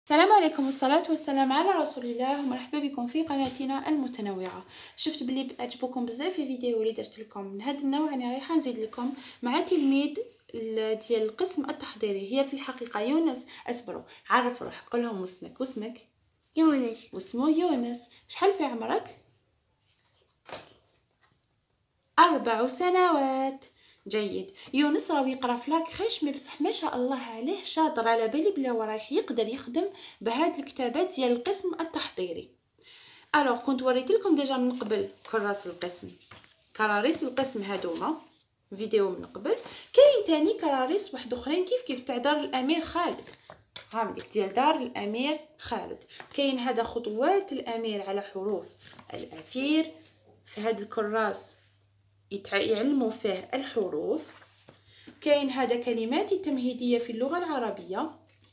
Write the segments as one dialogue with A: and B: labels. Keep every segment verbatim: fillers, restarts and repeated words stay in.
A: السلام عليكم والصلاة والسلام على رسول الله، ومرحبا بكم في قناتنا المتنوعة. شفت بلي عجبكم بزاف في فيديو اللي درت لكم من هذا النوع. انا رايحه نزيد لكم مع تلميذ ديال القسم التحضيري. هي في الحقيقة يونس. اصبروا، عرف روحك، قول لهم واسمك. واسمك
B: يونس.
A: واسمه يونس. شحال في عمرك؟ أربع سنوات. جيد. يونس راه يقرا في لاكريش، مي بصح ما شاء الله عليه شاطر، على بالي بلا هو رايح يقدر يخدم بهاد الكتابات ديال القسم التحضيري. الوغ كنت وريت لكم ديجا من قبل كراس القسم، كراريس القسم هادوما فيديو من قبل. كاين تاني كراريس واحد اخرين كيف كيف تاع دار الامير خالد، هامليك ديال دار الامير خالد. كاين هذا خطوات الامير على حروف الامير. في هاد الكراس يعلموا فيه الحروف. كاين هذا كلمات التمهيدية في اللغة العربية،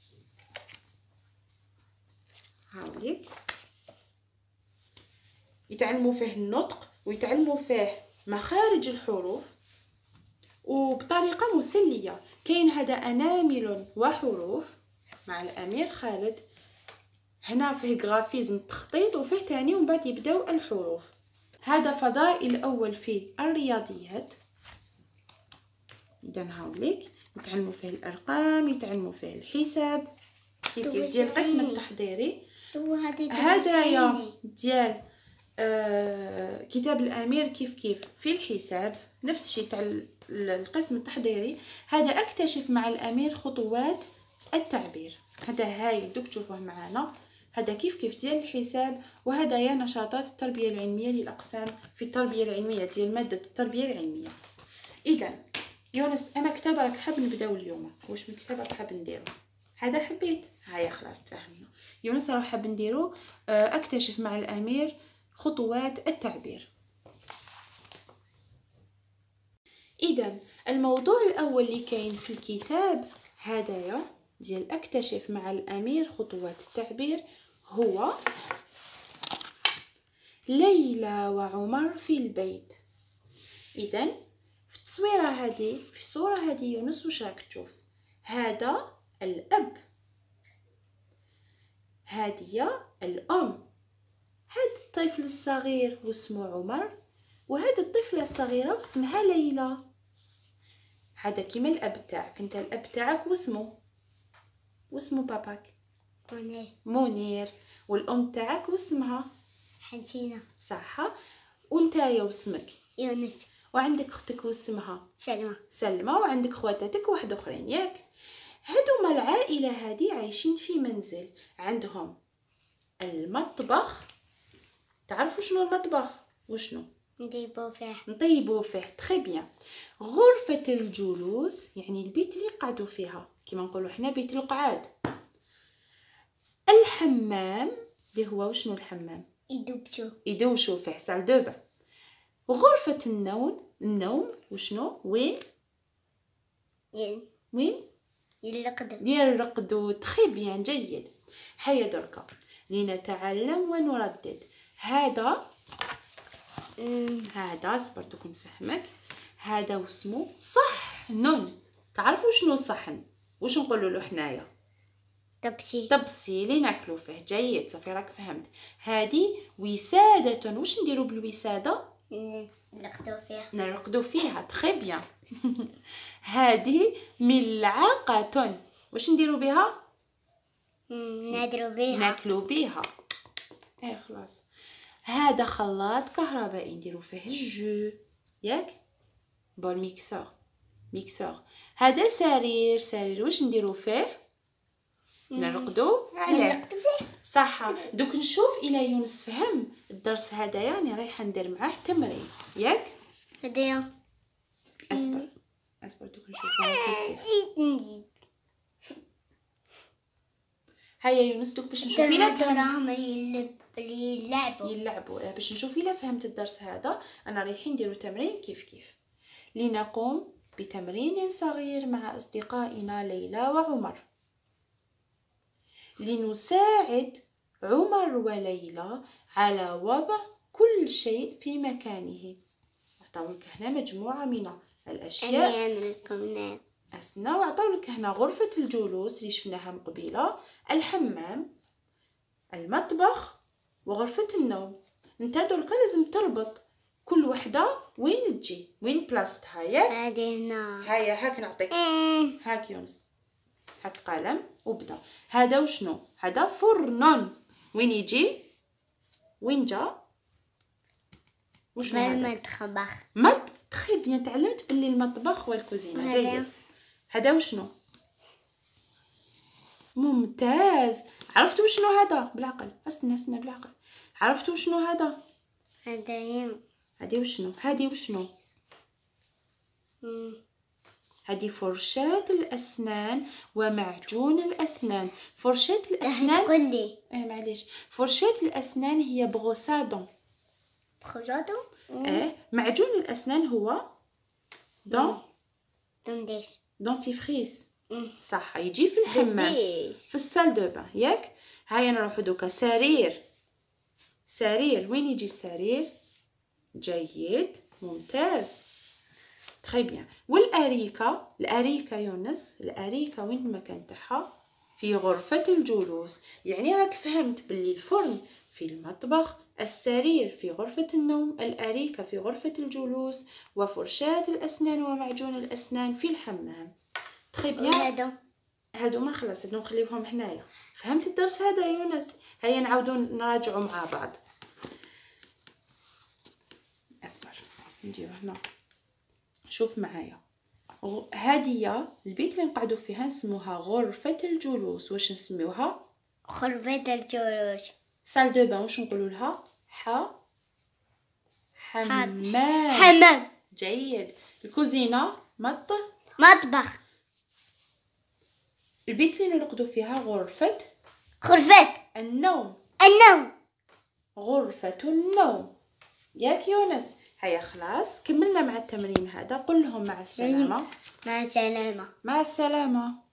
A: هاوليك يتعلموا فيه النطق ويتعلموا فيه مخارج الحروف وبطريقة مسلية. كاين هذا أنامل وحروف مع الأمير خالد. هنا فيه غرافيزم تخطيط، وفيه تاني ومن بعد يبداو الحروف. هذا فضائل الأول في الرياضيات. إذا هاوليك يتعلموا فيه الأرقام، يتعلموا فيه الحساب كيف كيف ديال القسم التحضيري. هدايا ديال آه كتاب الأمير كيف كيف في الحساب، نفس الشيء تاع القسم التحضيري. هذا أكتشف مع الأمير خطوات التعبير. هذا هايل، دوك تشوفوه معنا. هذا كيف كيف ديال الحساب. وهذا يا نشاطات التربية العلمية للأقسام في التربية العلمية ديال مادة التربية العلمية. إذا يونس، انا كتاب راك حاب نبداو اليوم، واش من كتاب راك حاب نديرو؟ هذا حبيت، هيا خلاص تفاهمنا. يونس راه حاب نديرو اكتشف مع الامير خطوات التعبير. اذا الموضوع الاول اللي كاين في الكتاب هذايا ديال اكتشف مع الامير خطوات التعبير هو ليلى وعمر في البيت. اذا في التصويره هذه، في الصوره هذه يونس واش راك تشوف؟ هذا الاب، هذه الام، هذا الطفل الصغير واسمه عمر، وهذه الطفله الصغيره واسمها ليلى. هذا كيما الاب تاعك، انت الاب تاعك واسمه واسمه باباك
B: منير.
A: منير. والام تاعك واسمها
B: حسينة.
A: صح. وانتايا واسمك
B: يونس.
A: وعندك اختك واسمها
B: سلمى.
A: سلمى. وعندك خواتاتك واحد اخرين ياك. هادوما العائله هذه عايشين في منزل، عندهم المطبخ. تعرفوا شنو المطبخ؟ وشنو
B: نطيبو فيه؟
A: نطيبوا فيه. تري بيان. غرفه الجلوس يعني البيت اللي قعدوا فيها، كيما نقولوا حنا بيت القعاد. الحمام اللي هو وشنو الحمام؟
B: يدوبشو
A: يدوشوا فيه، سال دو بان. غرفه النوم، النوم وشنو وين؟
B: ين
A: وين
B: يلقدو
A: يرقدوا. تري بيان، جيد. هيا دركا لنتعلم ونردد. هذا هذا صبرتو نفهمك. هذا واسمه صحن. تعرفوا شنو صحن؟ واش نقولوا له حنايا؟
B: طبسي.
A: طبسي اللي ناكلو فيه. جيد، صافي راك فهمت. هذه وسادة. واش نديروا بالوسادة؟
B: نرقدو فيها.
A: نرقدوا فيها. تري بيان. هذه ملعقة. واش نديروا بها؟
B: نادرو بيها.
A: ناكلو بها. ايه خلاص. هذا خلاط كهربائي نديرو فيه الجو ياك. بون ميكسور ميكسور. هذا سرير سرير. واش نديرو فيه؟ نرقدو عليه.
B: نرقدو فيه.
A: صح. دوك نشوف الى يونس فهم الدرس هذايا. راني رايحه ندير معاه تمرين ياك.
B: هدايا.
A: اصبر اصبر دوك نشوف كيف. هيا يونس دوك باش نشوف الا فهمت.
B: يلعبوا
A: يلعبوا باش نشوف الا فهمت الدرس هذا. انا رايحين نديرو تمرين كيف كيف. لنقوم بتمرين صغير مع اصدقائنا ليلى وعمر لنساعد عمر وليلى على وضع كل شيء في مكانه. نعطيوك هنا مجموعه من الاشياء.
B: انا نعمل لكم
A: أسنى. وعطاولك هنا غرفة الجلوس اللي شفناها من قبيله، الحمام، المطبخ، وغرفة النوم. انت دركا لازم تربط كل وحده وين تجي، وين بلاصتها. ياك
B: هذه هنا.
A: هيا هاك نعطيك. هاك يونس، هاك قلم وبدا. هذا وشنو؟ هذا فرن. وين يجي؟ وين جا؟ وشنو هذا؟
B: المطبخ.
A: مط تخي بيان. تعلمت باللي المطبخ والكوزينه. جيد. هذا وشنو؟ ممتاز. عرفتوا وشنو هذا؟ بالعقل. استنى استنى بالعقل. عرفتوا وشنو هذا؟
B: هذا
A: هذه وشنو؟ هذه وشنو؟ هذه فرشاة الأسنان ومعجون الأسنان. فرشاة الأسنان
B: تقول لي
A: اه معليش، فرشاة الأسنان هي بغوسادون.
B: بغوسادون؟
A: اه معجون الأسنان هو دون
B: دون ديش
A: دونتيفريس. صح، يجي في الحمام في السال دو بان. ياك هيا نروحو دوكا. سرير. سرير وين يجي السرير؟ جيد ممتاز تري بيان. والأريكة، الأريكة يونس، الأريكة وين المكان تاعها؟ في غرفة الجلوس. يعني راك فهمت باللي الفرن في المطبخ، السرير في غرفة النوم، الأريكة في غرفة الجلوس، وفرشاة الأسنان ومعجون الأسنان في الحمام. تري بيان.
B: هادو
A: هادو ما خلاص، هادو نخليوهم هنايا. فهمت الدرس هذا يونس؟ هيا نعاودو نراجعو مع بعض. اصبر نديرو هنا. شوف معايا، هذه البيت اللي نقعدو فيها نسموها غرفة الجلوس. واش نسميوها؟
B: غرفة الجلوس.
A: سال دو بان واش نقولوا لها؟ ح حمام.
B: حمام.
A: جيد. الكوزينة مط
B: مطبخ.
A: البيت اللي نرقدو فيها غرفة
B: غرفة
A: النوم.
B: النوم.
A: غرفة النوم. ياك يونس؟ هيا خلاص كملنا مع التمرين هذا. قل لهم مع السلامة.
B: مع السلامة.
A: مع السلامة.